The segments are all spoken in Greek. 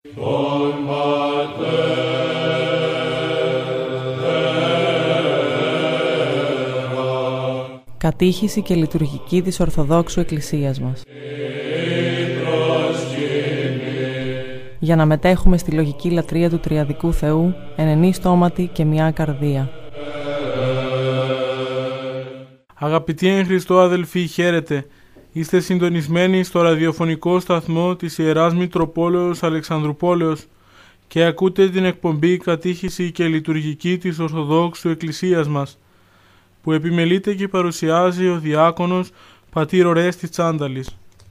Κατήχηση και λειτουργική της Ορθοδόξου Εκκλησίας μας. Για να μετέχουμε στη λογική λατρεία του Τριαδικού Θεού, εν ενή στόματι και μια καρδία. Αγαπητοί εν Χριστώ αδελφοί, χαίρετε. Είστε συντονισμένοι στο ραδιοφωνικό σταθμό της Ιεράς Μητροπόλεως Αλεξανδρουπόλεως και ακούτε την εκπομπή Κατήχηση και λειτουργική της Ορθοδόξου Εκκλησίας μας, που επιμελείται και παρουσιάζει ο διάκονος πατήρ Ορέστης Τσάνταλης.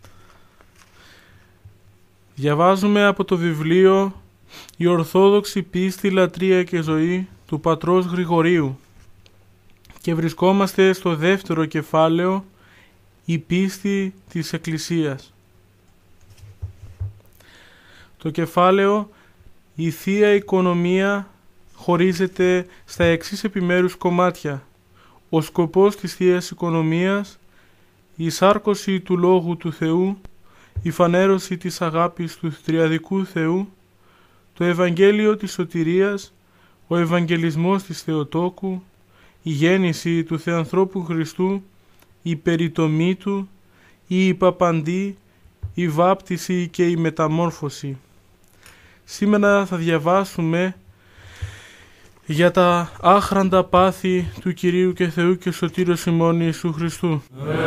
Διαβάζουμε από το βιβλίο «Η Ορθόδοξη Πίστη, Λατρεία και Ζωή» του πατρός Γρηγορίου και βρισκόμαστε στο δεύτερο κεφάλαιο, η πίστη της Εκκλησίας. Το κεφάλαιο «Η Θεία Οικονομία» χωρίζεται στα εξής επιμέρους κομμάτια. Ο σκοπός της Θείας Οικονομίας, η σάρκωση του Λόγου του Θεού, η φανέρωση της αγάπης του Τριαδικού Θεού, το Ευαγγέλιο της Σωτηρίας, ο Ευαγγελισμός της Θεοτόκου, η γέννηση του Θεανθρώπου Χριστού, η περιτομή του, η υπαπαντή, η βάπτιση και η μεταμόρφωση. Σήμερα θα διαβάσουμε για τα άχραντα πάθη του Κυρίου και Θεού και Σωτήρος ημών Ιησού Χριστού.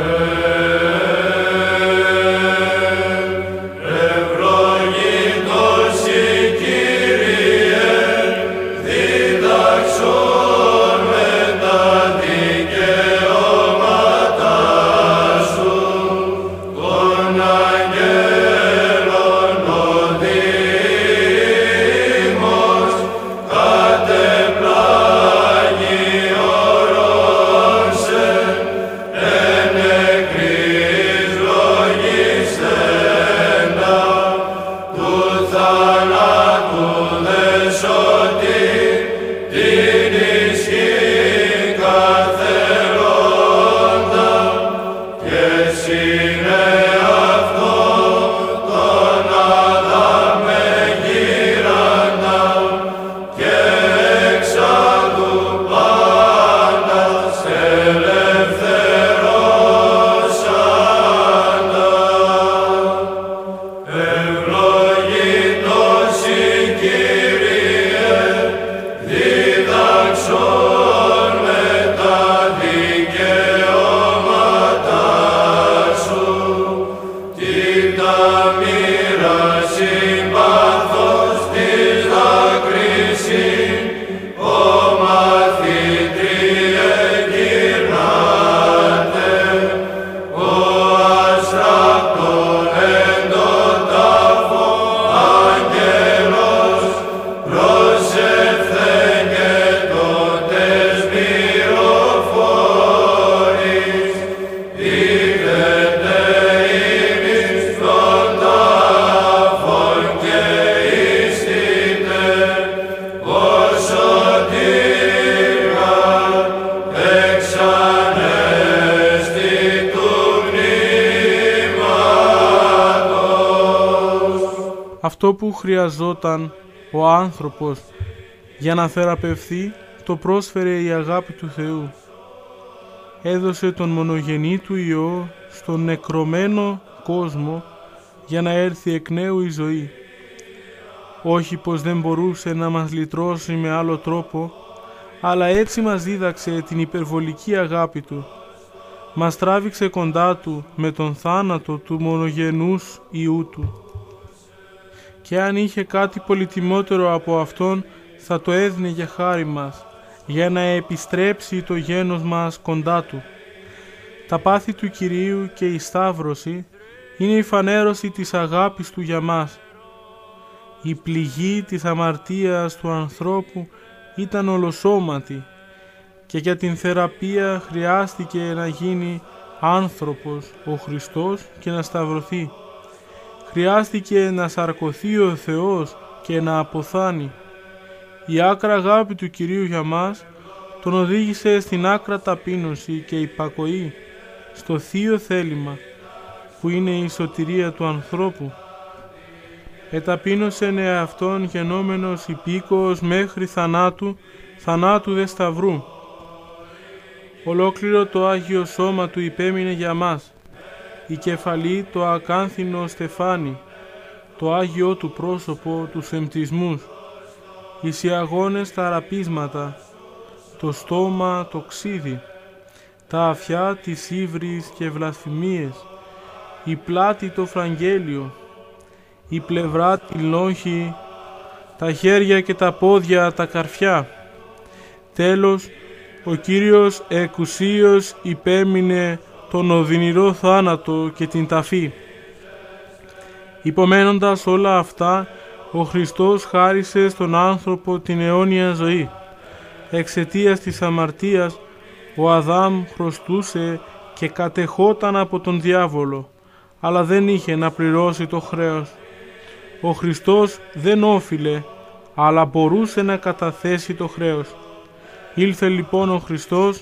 Αυτό που χρειαζόταν ο άνθρωπος για να θεραπευθεί το πρόσφερε η αγάπη του Θεού. Έδωσε τον μονογενή του Υιό στον νεκρωμένο κόσμο για να έρθει εκ νέου η ζωή. Όχι πως δεν μπορούσε να μας λυτρώσει με άλλο τρόπο, αλλά έτσι μας δίδαξε την υπερβολική αγάπη του. Μας τράβηξε κοντά του με τον θάνατο του μονογενούς Υιού του. Και αν είχε κάτι πολυτιμότερο από Αυτόν, θα το έδινε για χάρη μας, για να επιστρέψει το γένος μας κοντά Του. Τα πάθη του Κυρίου και η Σταύρωση είναι η φανέρωση της αγάπης Του για μας. Η πληγή της αμαρτίας του ανθρώπου ήταν ολοσώματη και για την θεραπεία χρειάστηκε να γίνει άνθρωπος ο Χριστός και να σταυρωθεί. Χρειάστηκε να σαρκωθεί ο Θεός και να αποθάνει. Η άκρα αγάπη του Κυρίου για μας τον οδήγησε στην άκρα ταπείνωση και υπακοή, στο θείο θέλημα που είναι η σωτηρία του ανθρώπου. εταπείνωσεν εαυτόν γενόμενος υπήκοος μέχρι θανάτου, θανάτου δε σταυρού. Ολόκληρο το Άγιο Σώμα του υπέμεινε για μας, η κεφαλή το ακάνθινο στεφάνι, το Άγιο του πρόσωπο τους εμπτισμούς, οι σιαγώνες τα ραπίσματα, το στόμα το ξύδι, τα αυτιά τις ύβρις και βλασφημίες, η πλάτη το φραγγέλιο, η πλευρά τη λόγχη, τα χέρια και τα πόδια τα καρφιά. Τέλος, ο Κύριος εκουσίως υπέμεινε τον οδυνηρό θάνατο και την ταφή. Υπομένοντας όλα αυτά, ο Χριστός χάρισε στον άνθρωπο την αιώνια ζωή. Εξαιτίας της αμαρτίας, ο Αδάμ χρωστούσε και κατεχόταν από τον διάβολο, αλλά δεν είχε να πληρώσει το χρέος. Ο Χριστός δεν όφιλε, αλλά μπορούσε να καταθέσει το χρέος. Ήλθε λοιπόν ο Χριστός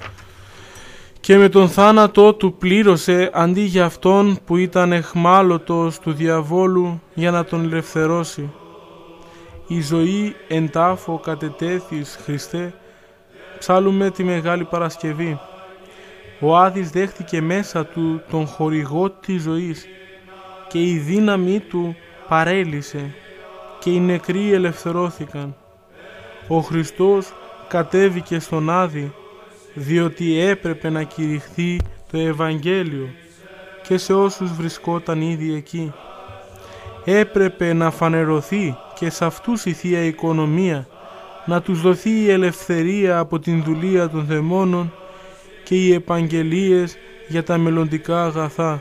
και με τον θάνατό του πλήρωσε αντί για αυτόν που ήταν εχμάλωτος του διαβόλου για να τον ελευθερώσει. Η ζωή εν τάφο κατετέθης, Χριστέ, ψάλουμε τη Μεγάλη Παρασκευή. Ο Άδης δέχτηκε μέσα του τον χορηγό της ζωής και η δύναμή του παρέλυσε και οι νεκροί ελευθερώθηκαν. Ο Χριστός κατέβηκε στον Άδη διότι έπρεπε να κηρυχθεί το Ευαγγέλιο και σε όσους βρισκόταν ήδη εκεί. Έπρεπε να φανερωθεί και σε αυτούς η Θεία Οικονομία, να τους δοθεί η ελευθερία από την δουλεία των δαιμόνων και οι επαγγελίες για τα μελλοντικά αγαθά.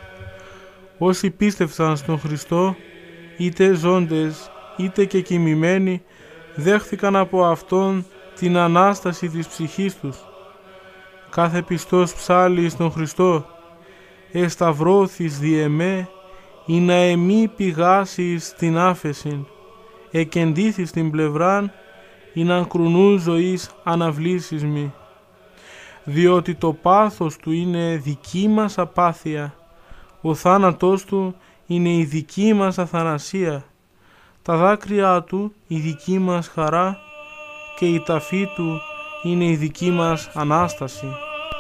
Όσοι πίστευσαν στον Χριστό, είτε ζώντες είτε και κοιμημένοι, δέχθηκαν από Αυτόν την Ανάσταση της ψυχής τους. Κάθε πιστός ψάλλει στον Χριστό, «Εσταυρώθης δι' εμέ, ή να εμή πηγάσεις την άφεσιν, εκεντήθης την πλευράν, ή να κρουνού ζωής αναβλήσεις μη». Διότι το πάθος του είναι δική μας απάθεια, ο θάνατός του είναι η δική μας αθανασία, τα δάκρυά του η δική μας χαρά και η ταφή του είναι η δική μας Ανάσταση.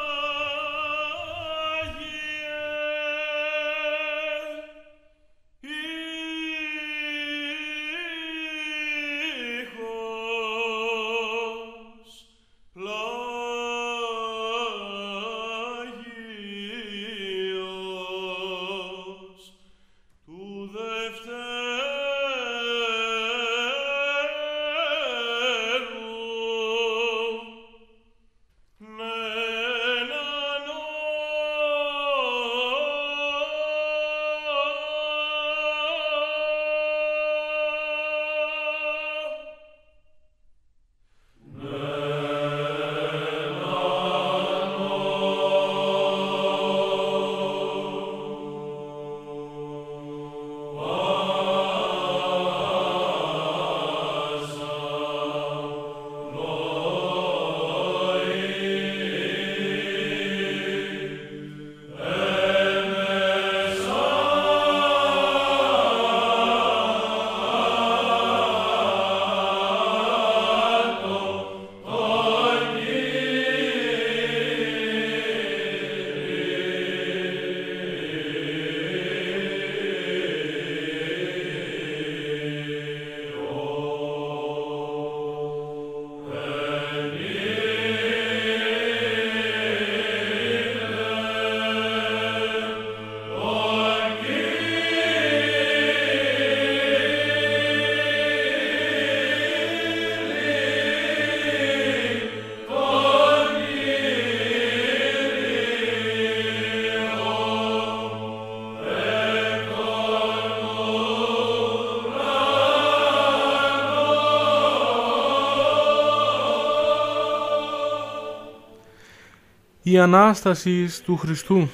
Η Ανάσταση του Χριστού.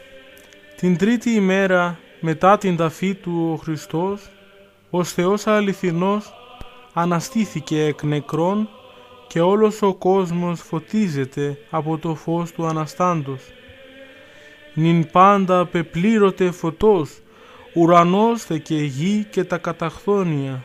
Την τρίτη ημέρα μετά την ταφή του ο Χριστός, ως Θεός αληθινός, αναστήθηκε εκ νεκρών και όλος ο κόσμος φωτίζεται από το φως του Αναστάντος. Νην πάντα πεπλήρωτε φωτός, ουρανός θε και γη και τα καταχθόνια.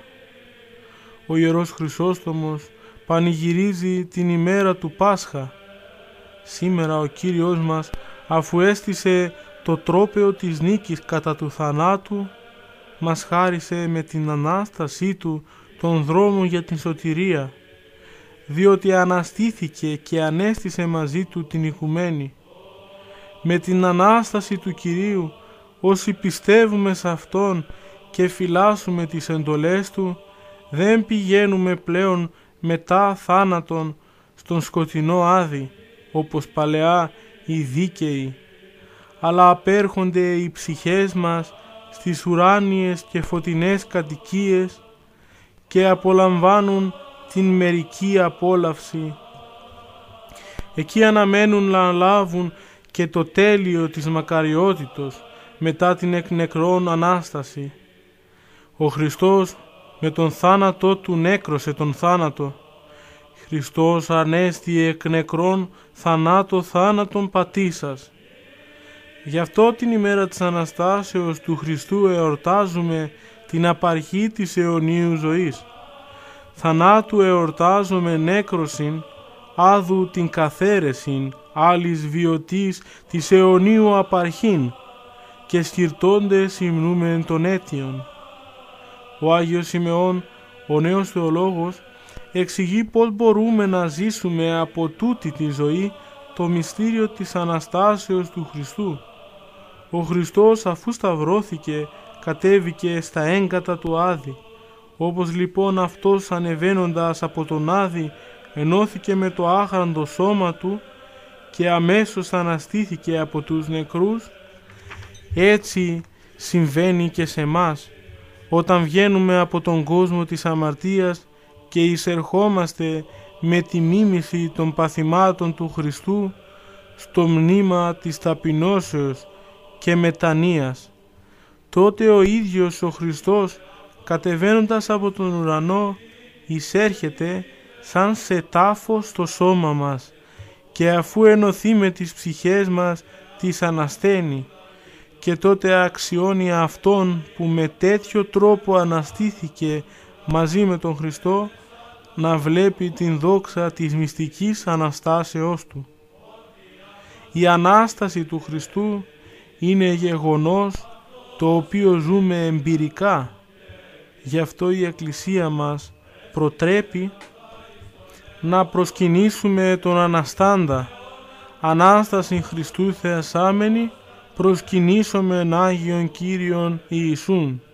Ο Ιερός Χρυσόστομος πανηγυρίζει την ημέρα του Πάσχα. Σήμερα ο Κύριος μας, αφού έστησε το τρόπαιο της νίκης κατά του θανάτου, μας χάρισε με την Ανάστασή Του τον δρόμο για την σωτηρία, διότι αναστήθηκε και ανέστησε μαζί Του την οικουμένη. Με την Ανάσταση του Κυρίου, όσοι πιστεύουμε σε Αυτόν και φυλάσσουμε τις εντολές Του, δεν πηγαίνουμε πλέον μετά θάνατον στον σκοτεινό άδη, όπως παλαιά οι δίκαιοι, αλλά απέρχονται οι ψυχές μας στις ουράνιες και φωτεινές κατοικίες και απολαμβάνουν την μερική απόλαυση. Εκεί αναμένουν να λάβουν και το τέλειο της μακαριότητος μετά την εκ νεκρών Ανάσταση. Ο Χριστός με τον θάνατό Του νέκρωσε τον θάνατο. Χριστός ανέστη εκ νεκρών θανάτων πατήσας. Γι' αυτό την ημέρα της Αναστάσεως του Χριστού εορτάζουμε την απαρχή της αιωνίου ζωής. Θανάτου εορτάζουμε νέκρωσιν, άδου την καθαίρεσιν, άλλης βιωτής της αιωνίου απαρχήν, και σκυρτώντες υμνούμεν των αίτιων. Ο Άγιος Σιμεών, ο νέος θεολόγος, εξηγεί πώς μπορούμε να ζήσουμε από τούτη τη ζωή το μυστήριο της Αναστάσεως του Χριστού. Ο Χριστός, αφού σταυρώθηκε, κατέβηκε στα έγκατα του Άδη. Όπως λοιπόν Αυτός ανεβαίνοντας από τον Άδη ενώθηκε με το άχραντο σώμα Του και αμέσως αναστήθηκε από τους νεκρούς, έτσι συμβαίνει και σε μας όταν βγαίνουμε από τον κόσμο της αμαρτίας και εισερχόμαστε με τη μίμηση των παθημάτων του Χριστού στο μνήμα της ταπεινώσεως και μετανοίας. Τότε ο ίδιος ο Χριστός, κατεβαίνοντας από τον ουρανό, εισέρχεται σαν σε τάφο στο σώμα μας και αφού ενωθεί με τις ψυχές μας τις ανασταίνει, και τότε αξιώνει Αυτόν που με τέτοιο τρόπο αναστήθηκε μαζί με τον Χριστό να βλέπει την δόξα της μυστικής Αναστάσεώς Του. Η Ανάσταση του Χριστού είναι γεγονός το οποίο ζούμε εμπειρικά. Γι' αυτό η Εκκλησία μας προτρέπει να προσκυνήσουμε τον Αναστάντα. Ανάσταση Χριστού θεασάμενη, προσκυνήσομεν Άγιον Κύριον Ιησούν.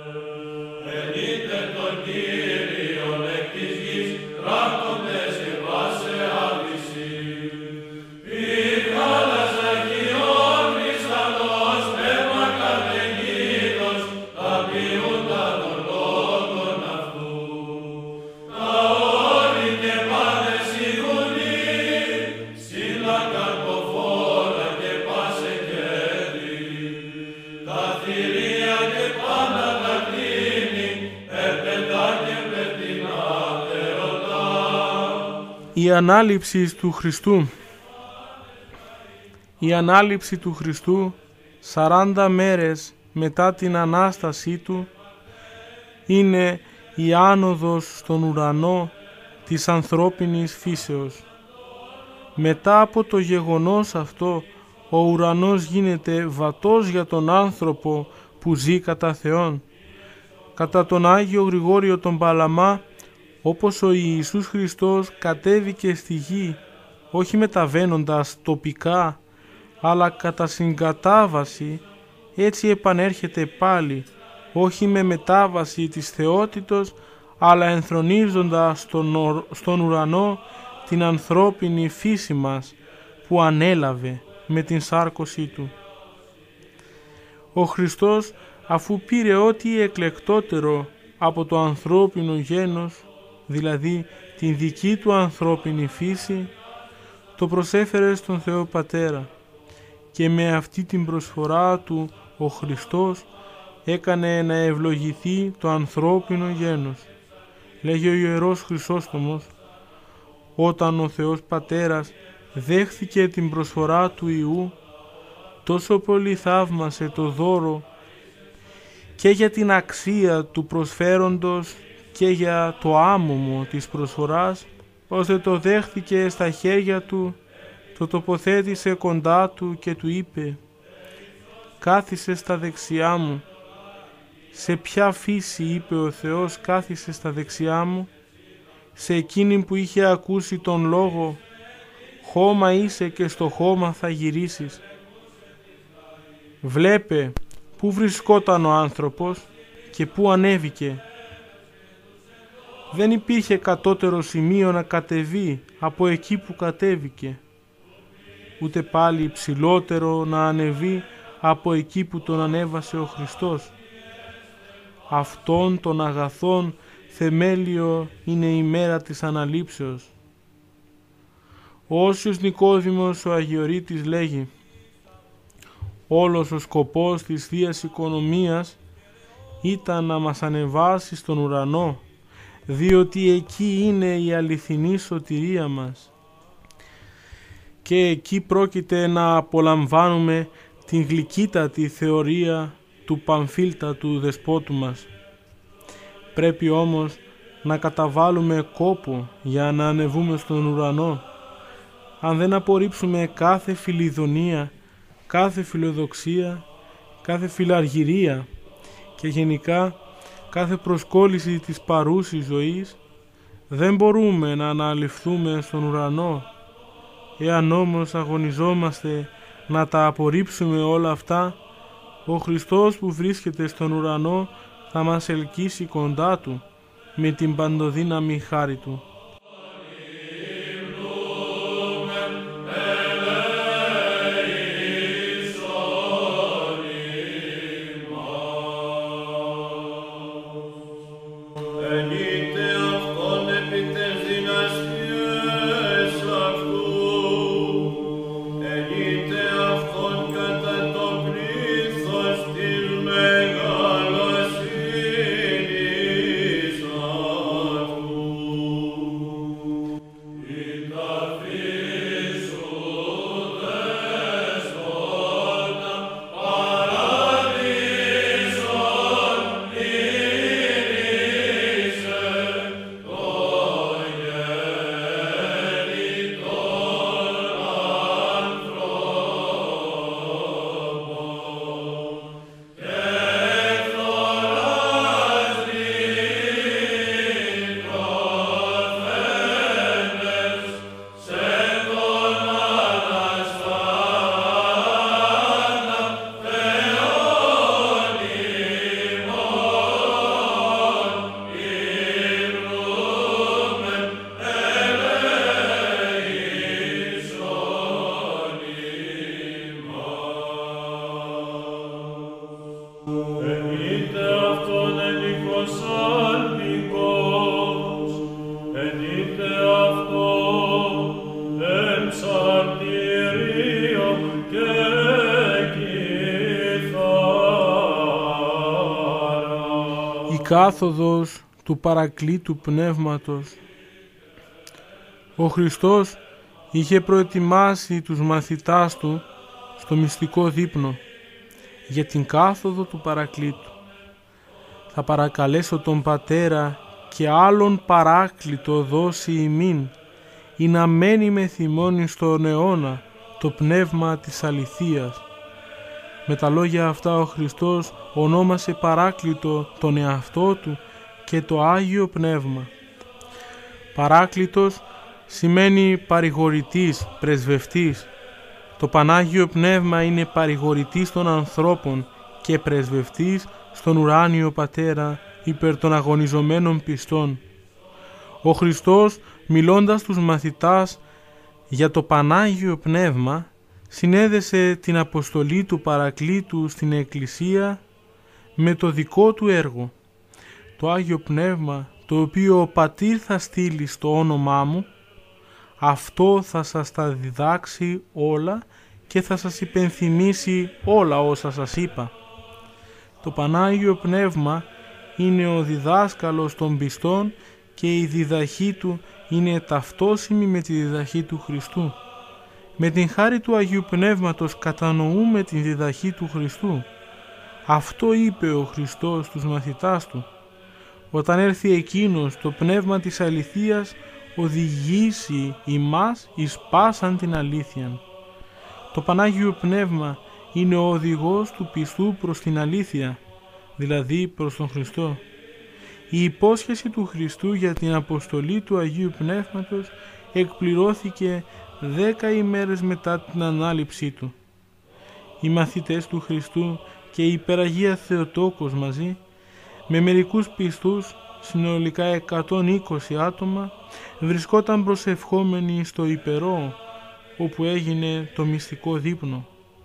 Η ανάληψη του Χριστού. Η ανάληψη του Χριστού 40 μέρες μετά την Ανάστασή Του είναι η άνοδος στον ουρανό της ανθρώπινης φύσεως. Μετά από το γεγονός αυτό, ο ουρανός γίνεται βατός για τον άνθρωπο που ζει κατά Θεόν. Κατά τον Άγιο Γρηγόριο τον Παλαμά, όπως ο Ιησούς Χριστός κατέβηκε στη γη, όχι μεταβαίνοντας τοπικά, αλλά κατά συγκατάβαση, έτσι επανέρχεται πάλι, όχι με μετάβαση της θεότητος, αλλά ενθρονίζοντας στον ουρανό την ανθρώπινη φύση μας, που ανέλαβε με την σάρκωσή Του. Ο Χριστός, αφού πήρε ό,τι εκλεκτότερο από το ανθρώπινο γένος, δηλαδή την δική Του ανθρώπινη φύση, το προσέφερε στον Θεό Πατέρα, και με αυτή την προσφορά Του ο Χριστός έκανε να ευλογηθεί το ανθρώπινο γένος. Λέγει ο Ιερός Χρυσόστομος, όταν ο Θεός Πατέρας δέχθηκε την προσφορά του Υιού, τόσο πολύ θαύμασε το δώρο και για την αξία του προσφέροντος και για το άμωμο της προσφοράς, ώστε το δέχθηκε στα χέρια του, το τοποθέτησε κοντά του και του είπε «Κάθισε στα δεξιά μου». Σε ποια φύση, είπε ο Θεός, κάθισε στα δεξιά μου? Σε εκείνη που είχε ακούσει τον λόγο, χώμα είσαι και στο χώμα θα γυρίσεις. Βλέπε πού βρισκόταν ο άνθρωπος και πού ανέβηκε. Δεν υπήρχε κατώτερο σημείο να κατεβεί από εκεί που κατέβηκε, ούτε πάλι υψηλότερο να ανεβεί από εκεί που τον ανέβασε ο Χριστός. Αυτόν των αγαθών θεμέλιο είναι η μέρα της αναλήψεως. Ο Όσιος Νικόδημος ο Αγιορείτης λέγει «Όλος ο σκοπός της Θείας Οικονομίας ήταν να μας ανεβάσει στον ουρανό, διότι εκεί είναι η αληθινή σωτηρία μας και εκεί πρόκειται να απολαμβάνουμε την γλυκύτατη θεωρία του πανφίλτατου δεσπότου μας. Πρέπει όμως να καταβάλουμε κόπο για να ανεβούμε στον ουρανό. Αν δεν απορρίψουμε κάθε φιλιδονία, κάθε φιλοδοξία, κάθε φιλαργυρία και γενικά κάθε προσκόλληση της παρούσης ζωής, δεν μπορούμε να αναληφθούμε στον ουρανό. Εάν όμως αγωνιζόμαστε να τα απορρίψουμε όλα αυτά, ο Χριστός που βρίσκεται στον ουρανό θα μας ελκύσει κοντά Του με την παντοδύναμη χάρη Του. Κάθοδος του Παρακλήτου Πνεύματος. Ο Χριστός είχε προετοιμάσει τους μαθητάς Του στο μυστικό δείπνο για την κάθοδο του Παρακλήτου. Θα παρακαλέσω τον Πατέρα και άλλον Παράκλητο δώσει ημίν, ή να μένει με θυμώνει στον αιώνα το πνεύμα της αληθείας. Με τα λόγια αυτά ο Χριστός ονόμασε Παράκλητο τον εαυτό Του και το Άγιο Πνεύμα. Παράκλητος σημαίνει παρηγορητής, πρεσβευτής. Το Πανάγιο Πνεύμα είναι παρηγορητής των ανθρώπων και πρεσβευτής στον ουράνιο Πατέρα υπέρ των αγωνιζομένων πιστών. Ο Χριστός, μιλώντας τους μαθητάς για το Πανάγιο Πνεύμα, συνέδεσε την αποστολή του Παρακλήτου στην Εκκλησία με το δικό Του έργο. Το Άγιο Πνεύμα, το οποίο ο Πατήρ θα στείλει στο όνομά μου, αυτό θα σας τα διδάξει όλα και θα σας υπενθυμίσει όλα όσα σας είπα. Το Πανάγιο Πνεύμα είναι ο διδάσκαλος των πιστών και η διδαχή Του είναι ταυτόσιμη με τη διδαχή του Χριστού. Με την χάρη του Αγίου Πνεύματος κατανοούμε την διδαχή του Χριστού. Αυτό είπε ο Χριστός στους μαθητάς του. Όταν έρθει εκείνος, το πνεύμα της αληθείας οδηγήσει ημάς εις πάσαν την αλήθεια. Το Πανάγιο Πνεύμα είναι ο οδηγός του πιστού προς την αλήθεια, δηλαδή προς τον Χριστό. Η υπόσχεση του Χριστού για την αποστολή του Αγίου Πνεύματος εκπληρώθηκε 10 ημέρες μετά την ανάληψή του. Οι μαθητές του Χριστού και η Υπεραγία Θεοτόκος μαζί, με μερικούς πιστούς, συνολικά 120 άτομα, βρισκόταν προσευχόμενοι στο Υπερό, όπου έγινε το μυστικό δείπνο.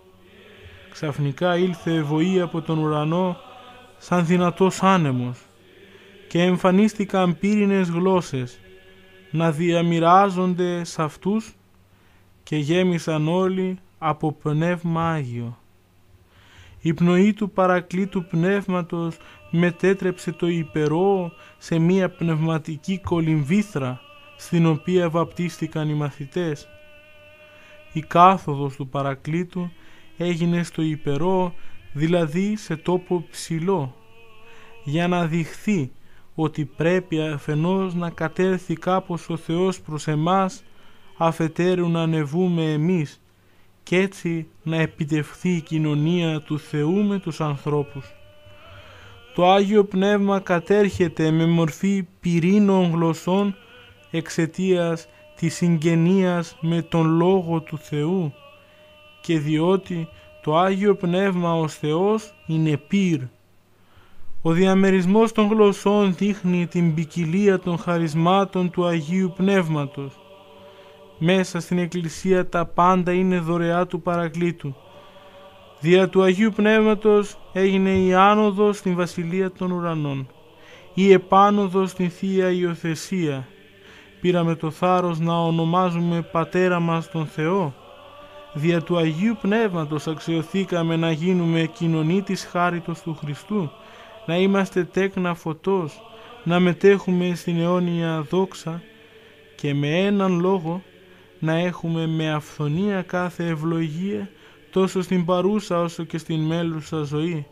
Ξαφνικά ήλθε βοή από τον ουρανό σαν δυνατός άνεμος και εμφανίστηκαν πύρινες γλώσσες να διαμοιράζονται σε αυτούς και γέμισαν όλοι από Πνεύμα Άγιο. Η πνοή του Παρακλήτου Πνεύματος μετέτρεψε το Υπερό σε μία πνευματική κολυμβήθρα στην οποία βαπτίστηκαν οι μαθητές. Η κάθοδος του Παρακλήτου έγινε στο Υπερό, δηλαδή σε τόπο ψηλό, για να δειχθεί ότι πρέπει αφενός να κατέρθει κάπως ο Θεός προς εμάς, αφετέρου να ανεβούμε εμείς και έτσι να επιτευχθεί η κοινωνία του Θεού με τους ανθρώπους. Το Άγιο Πνεύμα κατέρχεται με μορφή πυρήνων γλωσσών εξαιτίας της συγγενείας με τον Λόγο του Θεού και διότι το Άγιο Πνεύμα ως Θεός είναι πυρ. Ο διαμερισμός των γλωσσών δείχνει την ποικιλία των χαρισμάτων του Αγίου Πνεύματος. Μέσα στην Εκκλησία τα πάντα είναι δωρεά του Παρακλήτου. Δια του Αγίου Πνεύματος έγινε η άνοδος στην Βασιλεία των Ουρανών, η επάνωδος στην Θεία Υιοθεσία. Πήραμε το θάρρος να ονομάζουμε Πατέρα μας τον Θεό. Δια του Αγίου Πνεύματος αξιωθήκαμε να γίνουμε κοινωνοί της χάριτος του Χριστού, να είμαστε τέκνα φωτός, να μετέχουμε στην αιώνια δόξα και με έναν λόγο να έχουμε με αυθονία κάθε ευλογία τόσο στην παρούσα όσο και στην μέλουσα ζωή.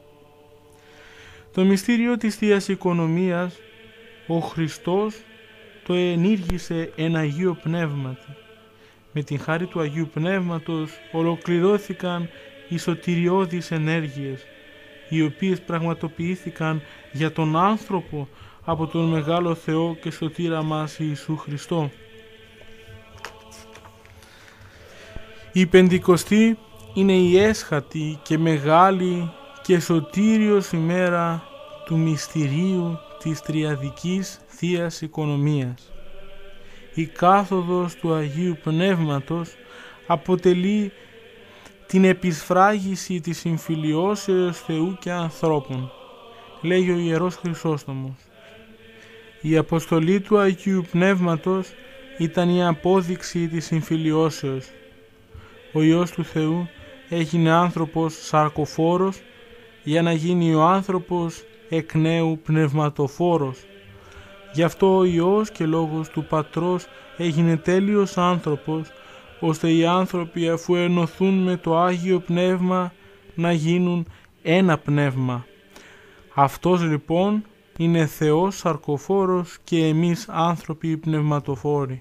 Το μυστήριο της Θείας Οικονομίας ο Χριστός το ενήργησε εν Αγίο Πνεύματι. Με την χάρη του Αγίου Πνεύματος ολοκληρώθηκαν οι σωτηριώδεις ενέργειες, οι οποίες πραγματοποιήθηκαν για τον άνθρωπο από τον Μεγάλο Θεό και Σωτήρα μας Ιησού Χριστό. Η Πεντηκοστή είναι η έσχατη και μεγάλη και σωτήριος ημέρα του μυστηρίου της Τριαδικής Θείας Οικονομίας. Η κάθοδος του Αγίου Πνεύματος αποτελεί την επισφράγιση της συμφιλιώσεως Θεού και ανθρώπων, λέγει ο Ιερός Χρυσόστομος. Η αποστολή του Αγίου Πνεύματος ήταν η απόδειξη της συμφιλιώσεως. Ο Υιός του Θεού έγινε άνθρωπος σαρκοφόρος για να γίνει ο άνθρωπος εκ νέου πνευματοφόρος. Γι' αυτό ο Υιός και λόγος του Πατρός έγινε τέλειος άνθρωπος, ώστε οι άνθρωποι αφού ενωθούν με το Άγιο Πνεύμα να γίνουν ένα πνεύμα. Αυτός λοιπόν είναι Θεός σαρκοφόρος και εμείς άνθρωποι πνευματοφόροι.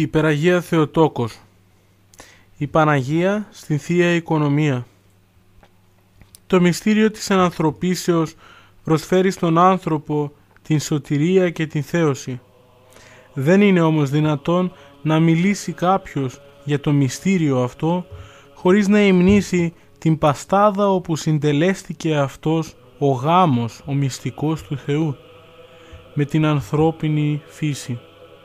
Υπεραγία Θεοτόκος. Η Παναγία στην Θεία Οικονομία. Το μυστήριο της ανθρωπίσεως προσφέρει στον άνθρωπο την σωτηρία και την θέωση. Δεν είναι όμως δυνατόν να μιλήσει κάποιος για το μυστήριο αυτό χωρίς να υμνήσει την παστάδα όπου συντελέστηκε αυτός ο γάμος, ο μυστικός του Θεού, με την ανθρώπινη φύση.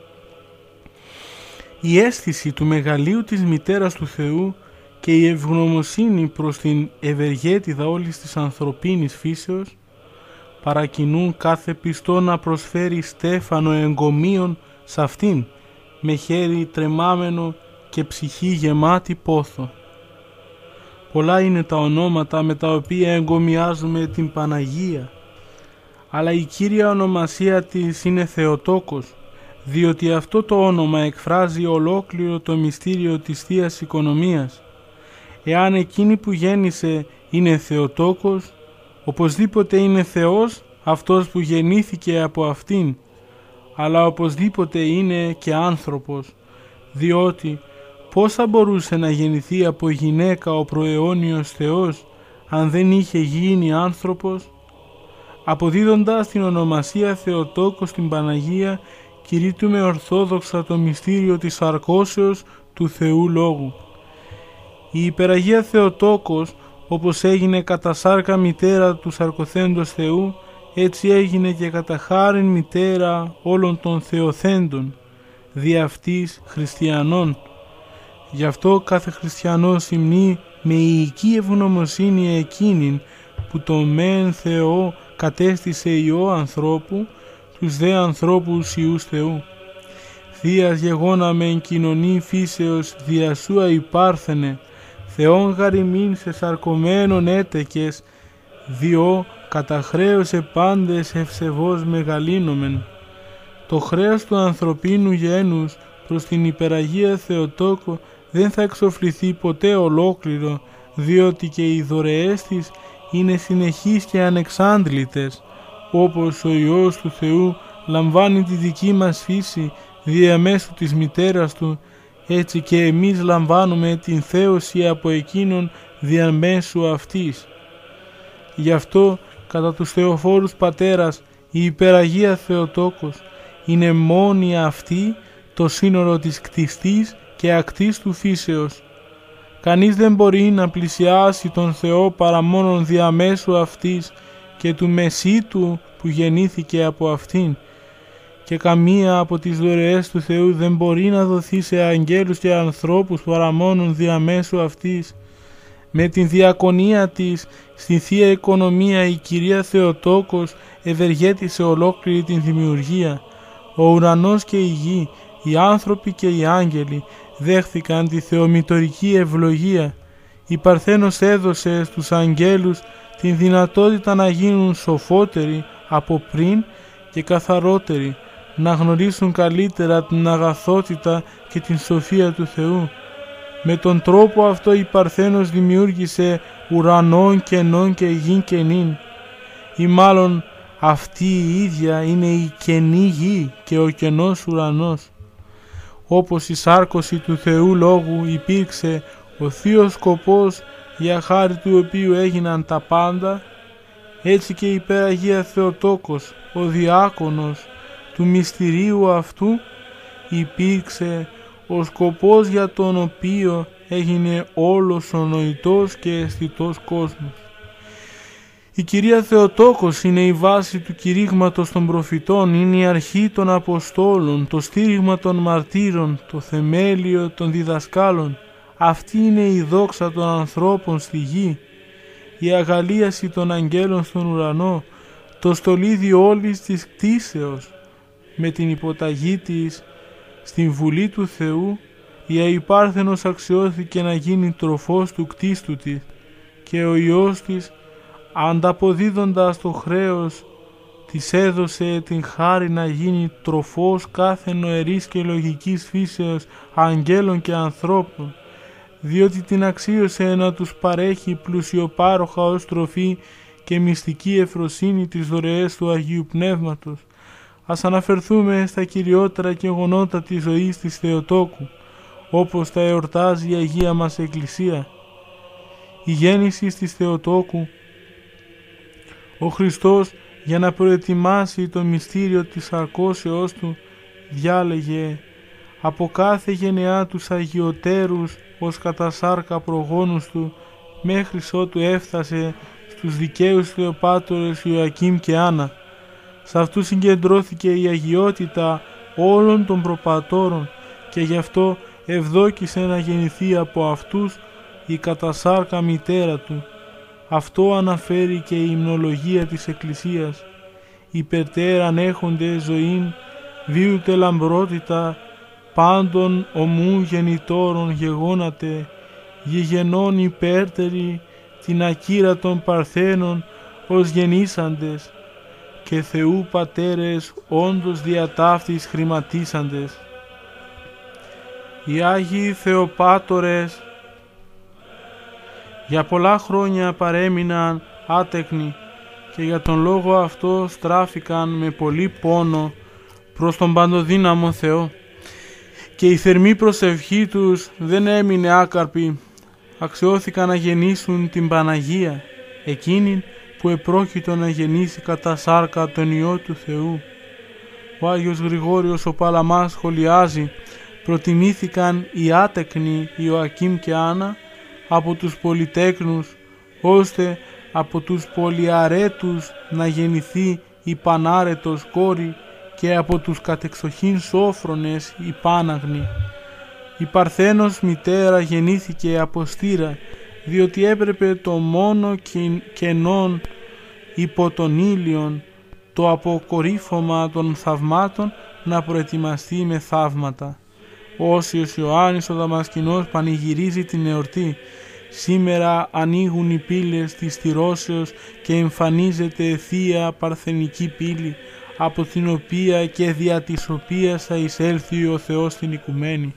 Η αίσθηση του μεγαλείου της μητέρας του Θεού και η ευγνωμοσύνη προς την ευεργέτηδα όλης της ανθρωπίνης φύσεως παρακινούν κάθε πιστό να προσφέρει στέφανο εγκομίων σ' αυτήν με χέρι τρεμάμενο και ψυχή γεμάτη πόθο. Πολλά είναι τα ονόματα με τα οποία εγκομιάζουμε την Παναγία, αλλά η κύρια ονομασία της είναι Θεοτόκος, διότι αυτό το όνομα εκφράζει ολόκληρο το μυστήριο της Θείας Οικονομίας. Εάν εκείνη που γέννησε είναι Θεοτόκος, οπωσδήποτε είναι Θεός αυτός που γεννήθηκε από αυτήν, αλλά οπωσδήποτε είναι και άνθρωπος, διότι πώς θα μπορούσε να γεννηθεί από γυναίκα ο προαιώνιος Θεός αν δεν είχε γίνει άνθρωπος? Αποδίδοντας την ονομασία Θεοτόκος στην Παναγία, κηρύττουμε ορθόδοξα το μυστήριο της σαρκώσεως του Θεού Λόγου. Η Υπεραγία Θεοτόκος, όπως έγινε κατά σάρκα μητέρα του σαρκοθέντος Θεού, έτσι έγινε και κατά χάριν μητέρα όλων των θεοθέντων, δι' αυτής χριστιανών. Γι' αυτό κάθε χριστιανός υμνεί με ιική ευγνωμοσύνη εκείνην που το μεν Θεό κατέστησε Υιό ανθρώπου, τους δε ανθρώπους Υιούς Θεού. Θείας γεγόνα με εν κοινωνή φύσεως δια σούα υπάρθενε, Θεόν γαριμήν σε σαρκωμένον έτεκες, διό κατά χρέωσε πάντες ευσεβώς μεγαλύνομεν. Το χρέος του ανθρωπίνου γένους προς την Υπεραγία Θεοτόκο δεν θα εξοφληθεί ποτέ ολόκληρο, διότι και οι δωρεές της είναι συνεχείς και ανεξάντλητες, όπως ο Υιός του Θεού λαμβάνει τη δική μας φύση διαμέσου της μητέρας Του, έτσι και εμείς λαμβάνουμε την θέωση από εκείνον διαμέσου αυτής. Γι' αυτό κατά τους Θεοφόρους Πατέρας η Υπεραγία Θεοτόκος είναι μόνη αυτή το σύνορο της κτιστής και ακτής του φύσεως. Κανείς δεν μπορεί να πλησιάσει τον Θεό παρά μόνον διαμέσου αυτής και του Μεσίτου που γεννήθηκε από αυτήν, και καμία από τις δωρεές του Θεού δεν μπορεί να δοθεί σε αγγέλους και ανθρώπους παρά μόνον διαμέσου αυτής. Με την διακονία της στη Θεία Οικονομία η Κυρία Θεοτόκος ευεργέτησε ολόκληρη την δημιουργία. Ο ουρανός και η γη, οι άνθρωποι και οι άγγελοι δέχθηκαν τη θεομητορική ευλογία. Η Παρθένος έδωσε στους αγγέλους την δυνατότητα να γίνουν σοφότεροι από πριν και καθαρότεροι, να γνωρίσουν καλύτερα την αγαθότητα και την σοφία του Θεού. Με τον τρόπο αυτό η Παρθένος δημιούργησε ουρανών κενών και γην κενήν, ή μάλλον αυτή η ίδια είναι η κενή γη και ο κενός ουρανός. Όπως η σάρκωση του Θεού Λόγου υπήρξε ο θείος σκοπός για χάρη του οποίου έγιναν τα πάντα, έτσι και η Υπεραγία Θεοτόκος, ο διάκονος του μυστηρίου αυτού, υπήρξε ο σκοπός για τον οποίο έγινε όλος ο νοητός και αισθητός κόσμος. Η Κυρία Θεοτόκος είναι η βάση του κηρύγματος των προφητών, είναι η αρχή των Αποστόλων, το στήριγμα των μαρτύρων, το θεμέλιο των διδασκάλων. Αυτή είναι η δόξα των ανθρώπων στη γη, η αγαλίαση των αγγέλων στον ουρανό, το στολίδι όλης της κτήσεως. Με την υποταγή της στην Βουλή του Θεού, η Αϊπάρθενος αξιώθηκε να γίνει τροφός του κτίστου της και ο Υιός της, ανταποδίδοντας το χρέος, της έδωσε την χάρη να γίνει τροφός κάθε νοερής και λογικής φύσεως αγγέλων και ανθρώπων, διότι την αξίωσε να τους παρέχει πλουσιοπάροχα ως τροφή και μυστική ευφροσύνη τις δωρεές του Αγίου Πνεύματος, Ας αναφερθούμε στα κυριότερα γεγονότα της ζωής της Θεοτόκου, όπως τα εορτάζει η Αγία μας Εκκλησία. Η γέννηση της Θεοτόκου. Ο Χριστός, για να προετοιμάσει το μυστήριο της σαρκώσεώς του, διάλεγε από κάθε γενεά τους αγιωτέρους ως κατά σάρκα προγόνους του, μέχρι ότου έφτασε στους δικαίους Θεοπάτωρες Ιωακήμ και Άννα. Σε αυτούς συγκεντρώθηκε η αγιότητα όλων των προπατώρων και γι' αυτό ευδόκησε να γεννηθεί από αυτούς η κατασάρκα μητέρα του. Αυτό αναφέρει και η υμνολογία της Εκκλησίας. Υπερτέραν έχονται ζωήν, βίουτε λαμπρότητα, πάντων ομού γεννητόρων γεγόνατε, γηγενών υπέρτεροι την ακύρα των παρθένων ως γεννήσαντες, και Θεού πατέρες όντως διατάφτης χρηματίσαντες. Οι Άγιοι Θεοπάτωρες για πολλά χρόνια παρέμειναν άτεκνοι και για τον λόγο αυτό στράφηκαν με πολύ πόνο προς τον Παντοδύναμο Θεό, και η θερμή προσευχή τους δεν έμεινε άκαρπη. Αξιώθηκαν να γεννήσουν την Παναγία, εκείνη που επρόκειτο να γεννήσει κατά σάρκα τον Υιό του Θεού. Ο Άγιος Γρηγόριος ο Παλαμάς σχολιάζει: προτιμήθηκαν οι άτεκνοι Ιωακήμ και Άννα από τους πολυτέκνους, ώστε από τους πολυαρέτους να γεννηθεί η πανάρετος κόρη και από τους κατεξοχήν σόφρονες η πάναγνη. Η Παρθένος μητέρα γεννήθηκε από στήρα, διότι έπρεπε το μόνο κενόν υπό τον ήλιον, το αποκορύφωμα των θαυμάτων, να προετοιμαστεί με θαύματα. Ο Όσιος Ιωάννης ο Δαμασκηνός πανηγυρίζει την εορτή. Σήμερα ανοίγουν οι πύλες της στηρώσεως και εμφανίζεται θεία παρθενική πύλη, από την οποία και δια της οποίας θα εισέλθει ο Θεός στην οικουμένη.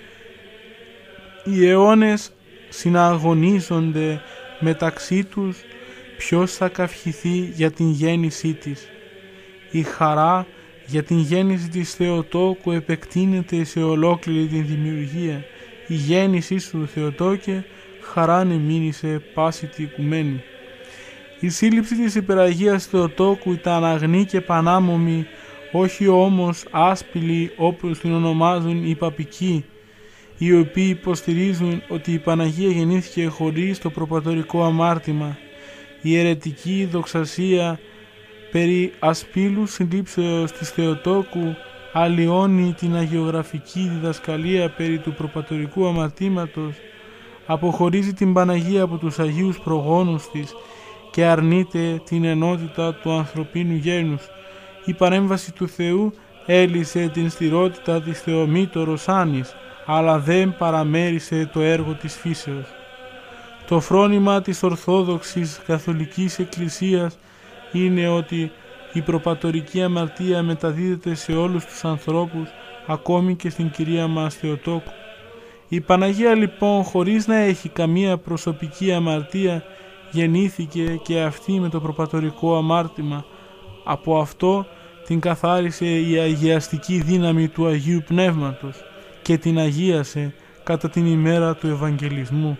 Οι αιώνες συναγωνίζονται μεταξύ τους ποιος θα καυχηθεί για την γέννησή της. Η χαρά για την γέννηση της Θεοτόκου επεκτείνεται σε ολόκληρη την δημιουργία. Η γέννησή σου, Θεοτόκε, χαράν εμείνησε πάση τη οικουμένη. Η σύλληψη της υπεραγίας Θεοτόκου ήταν αγνή και πανάμομη, όχι όμως άσπηλη όπως την ονομάζουν οι παπικοί, οι οποίοι υποστηρίζουν ότι η Παναγία γεννήθηκε χωρίς το προπατορικό αμάρτημα. Η αιρετική δοξασία περί ασπίλου συλλήψεως της Θεοτόκου αλλοιώνει την αγιογραφική διδασκαλία περί του προπατορικού αμαρτήματος, αποχωρίζει την Παναγία από τους Αγίους προγόνους της και αρνείται την ενότητα του ανθρωπίνου γένους. Η παρέμβαση του Θεού έλυσε την στηρότητα της Θεομήτωρος Άνης, αλλά δεν παραμέρισε το έργο της φύσεως. Το φρόνημα της Ορθόδοξης Καθολικής Εκκλησίας είναι ότι η προπατορική αμαρτία μεταδίδεται σε όλους τους ανθρώπους, ακόμη και στην Κυρία μας Θεοτόκου. Η Παναγία λοιπόν, χωρίς να έχει καμία προσωπική αμαρτία, γεννήθηκε και αυτή με το προπατορικό αμάρτημα. Από αυτό την καθάρισε η αγιαστική δύναμη του Αγίου Πνεύματος και την αγίασε κατά την ημέρα του Ευαγγελισμού.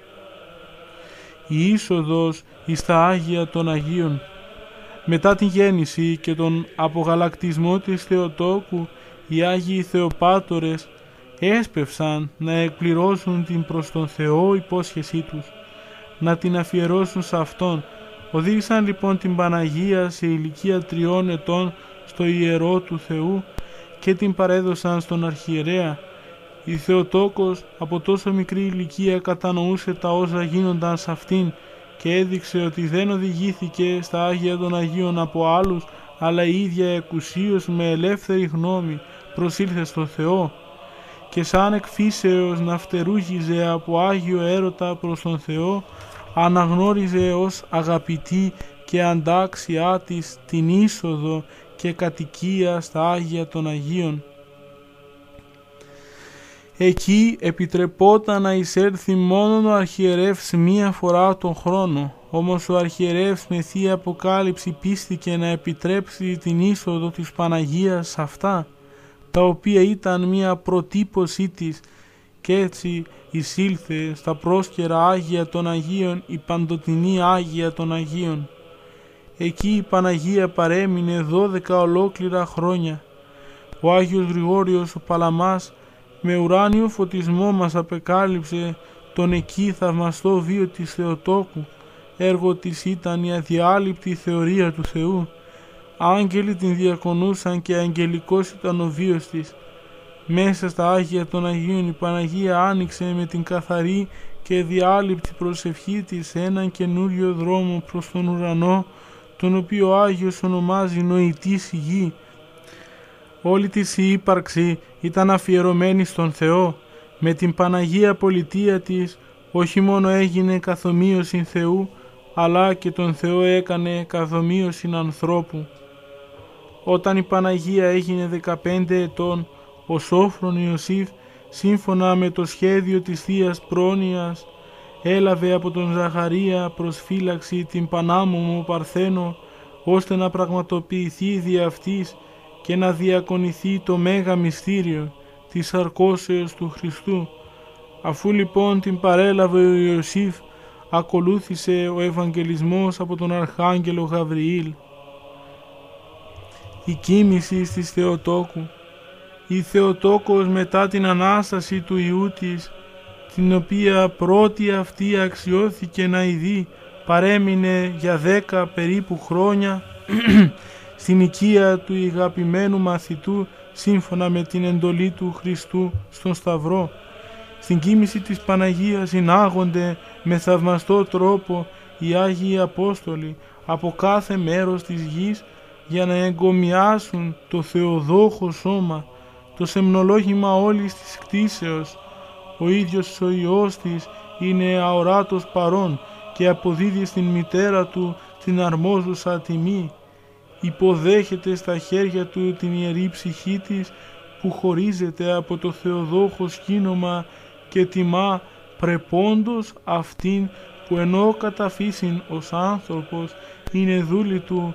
Η είσοδος εις τα Άγια των Αγίων. Μετά την γέννηση και τον απογαλακτισμό της Θεοτόκου, οι Άγιοι Θεοπάτωρες έσπευσαν να εκπληρώσουν την προς τον Θεό υπόσχεσή τους, να την αφιερώσουν σε Αυτόν. Οδήγησαν λοιπόν την Παναγία σε ηλικία 3 ετών στο ιερό του Θεού και την παρέδωσαν στον αρχιερέα. Η Θεοτόκος από τόσο μικρή ηλικία κατανοούσε τα όσα γίνονταν σε αυτήν και έδειξε ότι δεν οδηγήθηκε στα Άγια των Αγίων από άλλους, αλλά η ίδια εκουσίως με ελεύθερη γνώμη προσήλθε στο Θεό, και σαν εκφύσεως να φτερούγιζε από Άγιο έρωτα προς τον Θεό, αναγνώριζε ως αγαπητή και αντάξιά της την είσοδο και κατοικία στα Άγια των Αγίων. Εκεί επιτρεπόταν να εισέλθει μόνον ο αρχιερεύς μία φορά τον χρόνο. Όμως ο αρχιερεύς με θεία αποκάλυψη πίστηκε να επιτρέψει την είσοδο της Παναγίας σε αυτά, τα οποία ήταν μία προτύπωσή της, και έτσι εισήλθε στα πρόσκαιρα Άγια των Αγίων η παντοτινή Άγια των Αγίων. Εκεί η Παναγία παρέμεινε 12 ολόκληρα χρόνια. Ο Άγιος Γρηγόριος ο Παλαμάς με ουράνιο φωτισμό μας απεκάλυψε τον εκεί θαυμαστό βίο της Θεοτόκου. Έργο της ήταν η αδιάλειπτη θεωρία του Θεού. Άγγελοι την διακονούσαν και αγγελικός ήταν ο βίος της. Μέσα στα Άγια των Αγίων η Παναγία άνοιξε με την καθαρή και διάλειπτη προσευχή της έναν καινούριο δρόμο προς τον ουρανό, τον οποίο ο Άγιος ονομάζει νοητής γη. Όλη της η ύπαρξη ήταν αφιερωμένη στον Θεό. Με την Παναγία πολιτεία της όχι μόνο έγινε καθομοίωση Θεού, αλλά και τον Θεό έκανε καθομοίωση ανθρώπου. Όταν η Παναγία έγινε 15 ετών, ο Σόφρον Ιωσήφ, σύμφωνα με το σχέδιο της Θείας Πρόνοιας, έλαβε από τον Ζαχαρία προσφύλαξη την Πανάμωμο Παρθένο, ώστε να πραγματοποιηθεί δι' αυτής και να διακονηθεί το μέγα μυστήριο της σαρκώσεως του Χριστού. Αφού λοιπόν την παρέλαβε ο Ιωσήφ, ακολούθησε ο Ευαγγελισμός από τον Αρχάγγελο Γαβριήλ. Η κοίμηση της Θεοτόκου. Η Θεοτόκος μετά την Ανάσταση του Υιού της, την οποία πρώτη αυτή αξιώθηκε να ειδεί, παρέμεινε για 10 περίπου χρόνια στην οικία του αγαπημένου μαθητού, σύμφωνα με την εντολή του Χριστού στον Σταυρό. Στην κοίμηση της Παναγίας συνάγονται με θαυμαστό τρόπο οι Άγιοι Απόστολοι από κάθε μέρος της γης για να εγκομιάσουν το Θεοδόχο σώμα, το σεμνολόγημα όλης της κτήσεως. Ο ίδιος ο Υιός της είναι αοράτος παρών και αποδίδει στην μητέρα του την αρμόζουσα τιμή. Υποδέχεται στα χέρια του την ιερή ψυχή της που χωρίζεται από το Θεοδόχο σκήνομα και τιμά πρεπόντος αυτήν που ενώ κατά φύσιν ως άνθρωπος είναι δούλη του,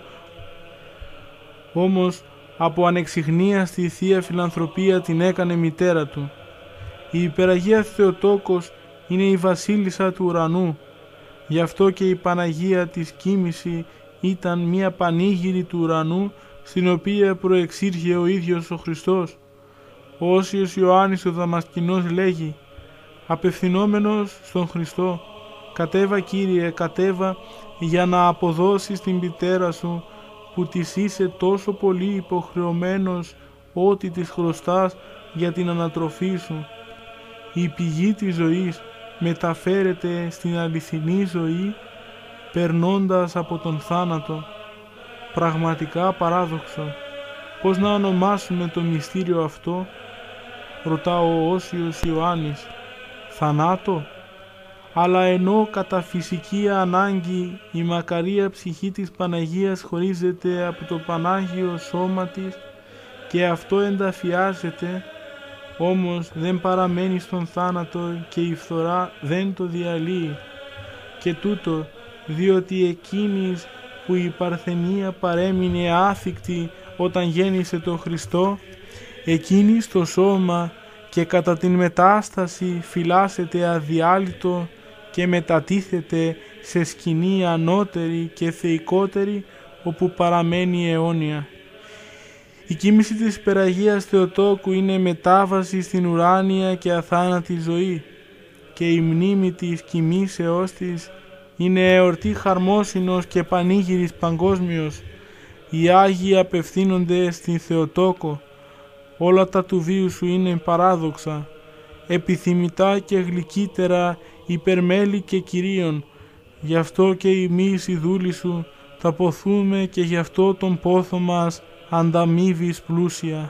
όμως από ανεξιχνία στη Θεία Φιλανθρωπία την έκανε μητέρα του. Η Υπεραγία Θεοτόκος είναι η βασίλισσα του ουρανού. Γι' αυτό και η Παναγία της κοίμηση ήταν μία πανήγυρη του ουρανού, στην οποία προεξήρχε ο ίδιος ο Χριστός. Ο Όσιος Ιωάννης ο Δαμασκηνός λέγει, απευθυνόμενος στον Χριστό, «Κατέβα Κύριε, κατέβα για να αποδώσεις την μητέρα σου, που της είσαι τόσο πολύ υποχρεωμένος ότι της χρωστάς για την ανατροφή σου». Η πηγή της ζωής μεταφέρεται στην αληθινή ζωή, περνώντας από τον θάνατο. Πραγματικά παράδοξο. Πώς να ονομάσουμε το μυστήριο αυτό, ρωτά ο Όσιος Ιωάννης, θανάτο? Αλλά ενώ κατά φυσική ανάγκη η μακαρία ψυχή της Παναγίας χωρίζεται από το Πανάγιο σώμα της και αυτό ενταφιάζεται, όμως δεν παραμένει στον θάνατο και η φθορά δεν το διαλύει. Και τούτο διότι εκείνης που η Παρθενία παρέμεινε άθικτη όταν γέννησε τον Χριστό, εκείνη στο σώμα και κατά την μετάσταση φυλάσσεται αδιάλυτο και μετατίθεται σε σκηνή ανώτερη και θεϊκότερη, όπου παραμένει αιώνια. Η κοίμηση της Υπεραγίας Θεοτόκου είναι μετάβαση στην ουράνια και αθάνατη ζωή, και η μνήμη της κοιμήσεώς της είναι εορτή χαρμόσυνος και πανήγυρης παγκόσμιος. Οι Άγιοι απευθύνονται στην Θεοτόκο. Όλα τα του βίου σου είναι παράδοξα, επιθυμητά και γλυκύτερα υπερμέλη και κυρίων. Γι' αυτό και εμείς οι δούλοι σου θα ποθούμε και γι' αυτό τον πόθο μας ανταμείβεις πλούσια.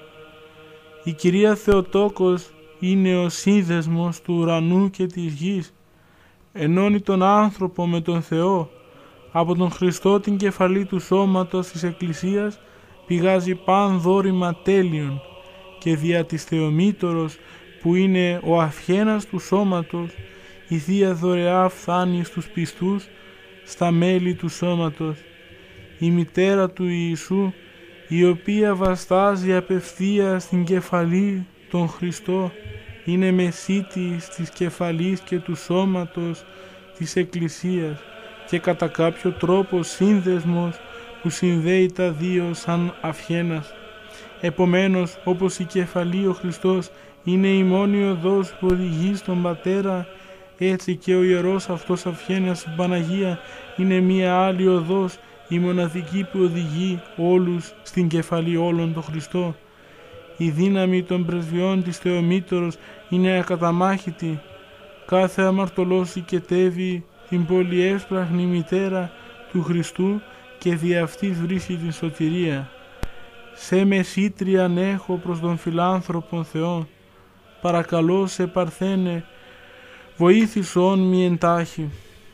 Η Κυρία Θεοτόκος είναι ο σύνδεσμος του ουρανού και της γης. Ενώνει τον άνθρωπο με τον Θεό. Από τον Χριστό την κεφαλή του σώματος της Εκκλησίας πηγάζει παν δώρημα τέλειων, και δια της Θεομήτωρος που είναι ο αυχένας του σώματος η Θεία Δωρεά φθάνει στους πιστούς στα μέλη του σώματος. Η μητέρα του Ιησού, η οποία βαστάζει απευθείας στην κεφαλή τον Χριστό, είναι μεσίτης της κεφαλής και του σώματος της Εκκλησίας και κατά κάποιο τρόπο σύνδεσμος που συνδέει τα δύο σαν αυχένας. Επομένως, όπως η κεφαλή ο Χριστός είναι η μόνη οδός που οδηγεί στον Πατέρα, έτσι και ο ιερός αυτός αυχένας, η Παναγία, είναι μία άλλη οδός, η μοναδική που οδηγεί όλους στην κεφαλή όλων τον Χριστό. Η δύναμη των πρεσβειών της Θεομήτωρος είναι ακαταμάχητη. Κάθε αμαρτωλός οικετεύει την πολυεύσπραχνη μητέρα του Χριστού και δι' αυτής βρίσκει την σωτηρία. Σε μεσήτριαν έχω προς τον φιλάνθρωπον Θεόν, παρακαλώ σε Παρθένε, βοήθησον μη εντάχει.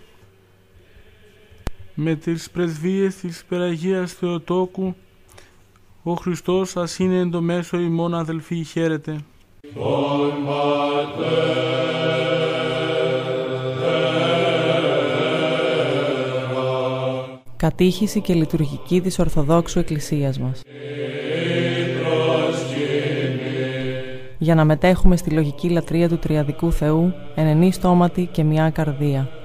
Με τις πρεσβείες της Υπεραγίας Θεοτόκου, ο Χριστός ας είναι εν το μέσο ημών αδελφοί, χαίρετε. Κατήχηση και λειτουργική της Ορθοδόξου Εκκλησίας μας. Για να μετέχουμε στη λογική λατρεία του Τριαδικού Θεού, εν ενή στόματι και μια καρδία.